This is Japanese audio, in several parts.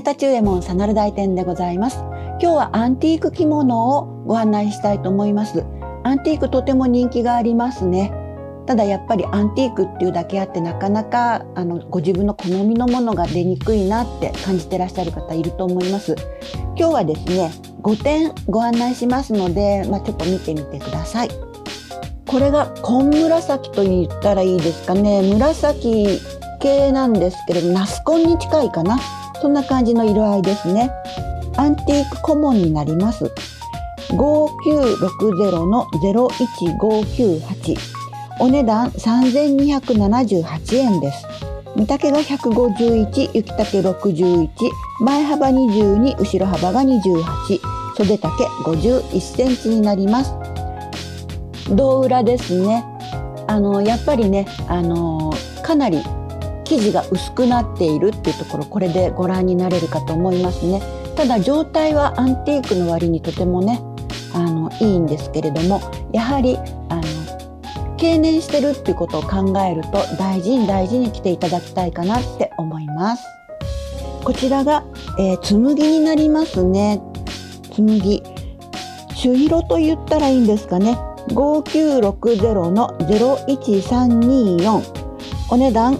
田中右衛門サナル大店でございます。今日はアンティーク着物をご案内したいと思います。アンティークとても人気がありますね。ただやっぱりアンティークっていうだけあってなかなかご自分の好みのものが出にくいなって感じてらっしゃる方いると思います。今日はですね5点ご案内しますので、ちょっと見てみてください。これが紺紫と言ったらいいですかね。紫系なんですけれどナス紺に近いかな。そんな感じの色合いですね。アンティークコモンになります。5960の01598、お値段3278円です。身丈が151、雪丈61、前幅22、後ろ幅が28、袖丈51センチになります。胴裏ですね。やっぱりね、かなり生地が薄くなっているっていうところ、これでご覧になれるかと思いますね。ただ状態はアンティークの割にとてもねいいんですけれども、やはり経年してるっていうことを考えると大事に着ていただきたいかなって思います。こちらが、紬になりますね。紬朱色と言ったらいいんですかね。5960の01324、お値段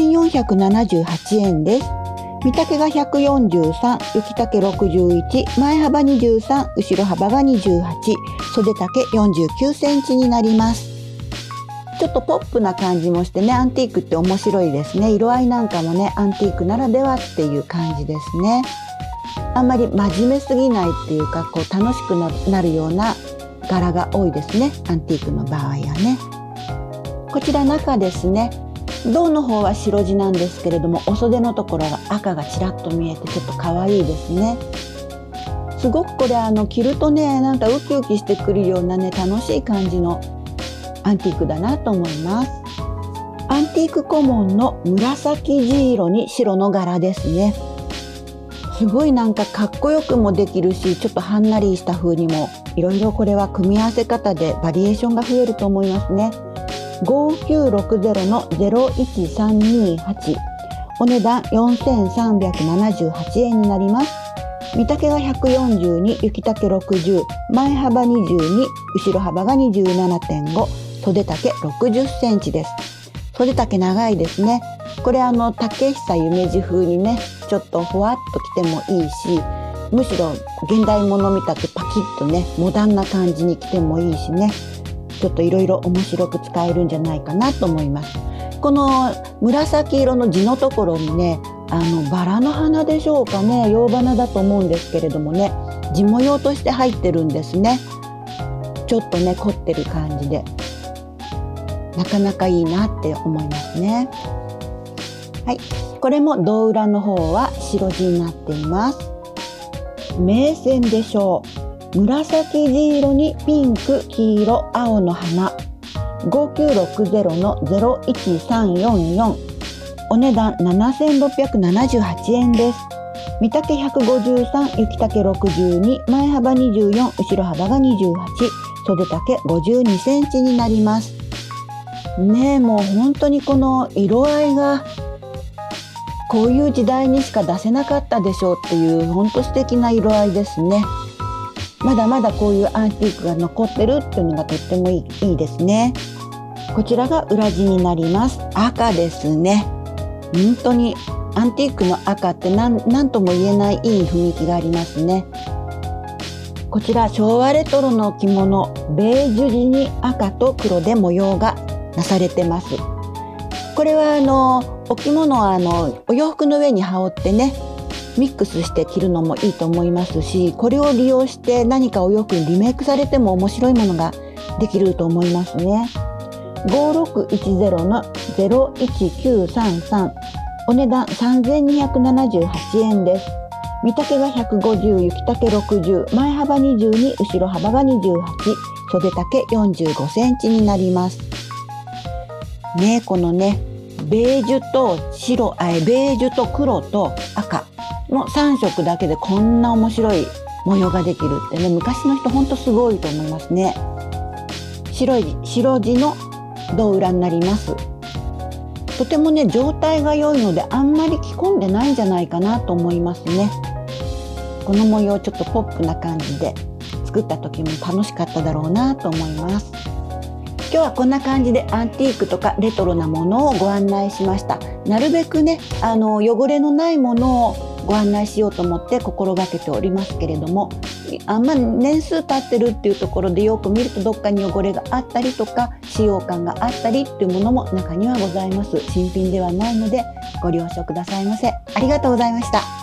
5478円です。身丈が143、雪丈61、前幅23、後ろ幅が28、袖丈49センチになります。ちょっとポップな感じもしてね、アンティークって面白いですね。色合いなんかもね、アンティークならではっていう感じですね。あんまり真面目すぎないっていうか、楽しくなるような柄が多いですね。アンティークの場合はね。こちら中ですね。胴の方は白地なんですけれども、お袖のところが赤がちらっと見えてちょっと可愛いですね。すごくこれ着るとね、なんかウキウキしてくるようなね、楽しい感じのアンティークだなと思います。アンティークコモンの紫地色に白の柄ですね。すごいなんかかっこよくもできるし、ちょっとはんなりした風にもいろいろこれは組み合わせ方でバリエーションが増えると思いますね。5960の01328、お値段4378円になります。身丈が142、雪丈60、前幅22、後ろ幅が 27.5、袖丈60センチです。袖丈長いですね。これ竹久夢二風にね、ちょっとふわっと着てもいいし、むしろ現代物みたくパキッとね、モダンな感じに着てもいいしね、ちょっといろいろ面白く使えるんじゃないかなと思います。この紫色の地のところにね、バラの花でしょうかね、洋花だと思うんですけれどもね、地模様として入ってるんですね。ちょっとね凝ってる感じでなかなかいいなって思いますね。はい、これも胴裏の方は白地になっています。銘線でしょう。紫地色にピンク、黄色、青の花。5960の01344、お値段7678円です。身丈153、雪丈62、前幅24、後ろ幅が28、袖丈52センチになりますね。もう本当にこの色合いがこういう時代にしか出せなかったでしょうっていう、本当素敵な色合いですね。まだまだこういうアンティークが残ってるっていうのがとってもいいですね。こちらが裏地になります。赤ですね。本当にアンティークの赤って何とも言えないいい雰囲気がありますね。こちら昭和レトロの着物、ベージュ地に赤と黒で模様がなされてます。これはお着物はお洋服の上に羽織ってね、ミックスして着るのもいいと思いますし、これを利用して何かお洋服にリメイクされても面白いものができると思いますね。5610の01933、お値段3278円です。身丈が150、雪丈60、前幅22、後ろ幅が28、袖丈45センチになります。ね、このね、ベージュと白、ベージュと黒と赤の3色だけでこんな面白い模様ができるってね、昔の人ほんとすごいと思いますね。白地の胴裏になります。 とてもね状態が良いのであんまり着込んでないんじゃないかなと思いますね。この模様ちょっとポップな感じで作った時も楽しかっただろうなと思います。今日はこんな感じでアンティークとかレトロなものをご案内しました。なるべくね汚れのないものをご案内しようと思って心がけておりますけれども、あんま年数経ってるっていうところでよく見るとどっかに汚れがあったりとか使用感があったりっていうものも中にはございます。新品ではないのでご了承くださいませ。ありがとうございました。